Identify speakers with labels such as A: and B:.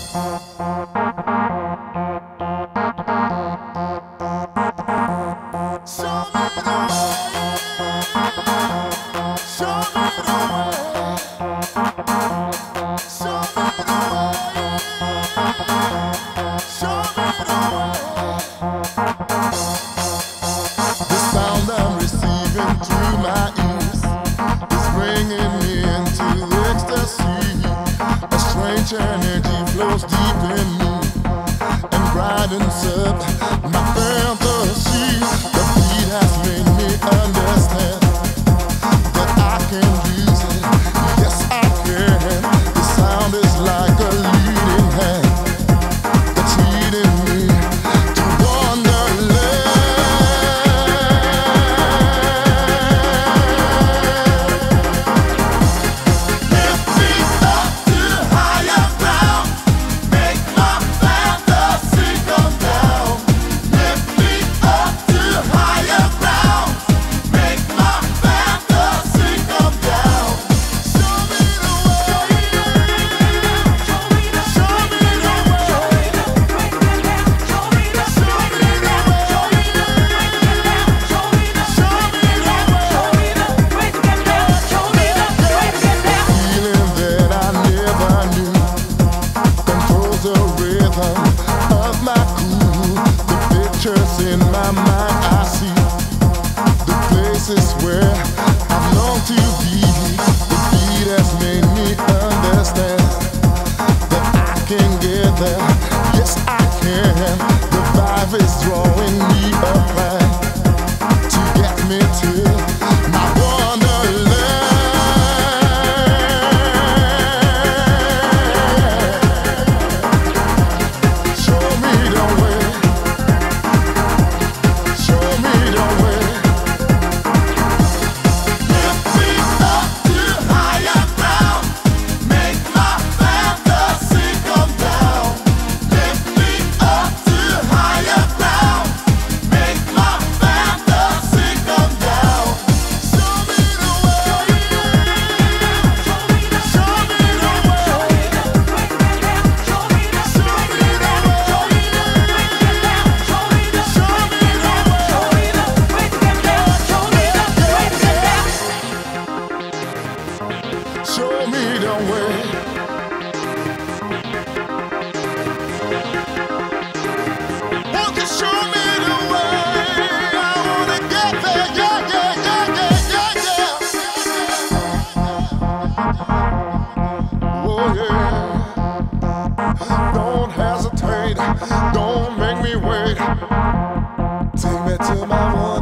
A: Energy flows deep in me and brightens up my fantasy. The beat has made me understand that I can use it. Yes, I can. The sound is like a leading hand that's leading me to wonderland. Lift me up to higher ground. Make my fantasy come down. Lift me up to higher ground. Make my fantasy come down. Show me the way. Show me the way. Show me the way. Show me the way. Show me the feeling that I never knew controls the rhythm of my groove. The pictures in my mind I see, the places where I long to be. The beat has made me understand that I can get there. Yes, I can. The vibe is drawing me apart to get me to my wonderland. Show me the way. Show me the way. Lift me up to higher ground. Make my fantasy come down. Lift me up to higher ground. Make my fantasy come down. Show me the way. Show me the way. Show me the way. Show me the way. Show me the way. Won't you show me the way? I wanna get there. Yeah, yeah, yeah, yeah, yeah, yeah. Oh yeah. Don't hesitate. Don't make me wait. Take me to my one.